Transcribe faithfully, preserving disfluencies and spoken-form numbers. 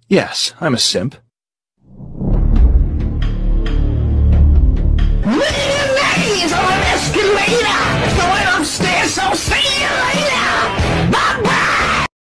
Yes, I'm a simp. Mayonnaise on an escalator! Going upstairs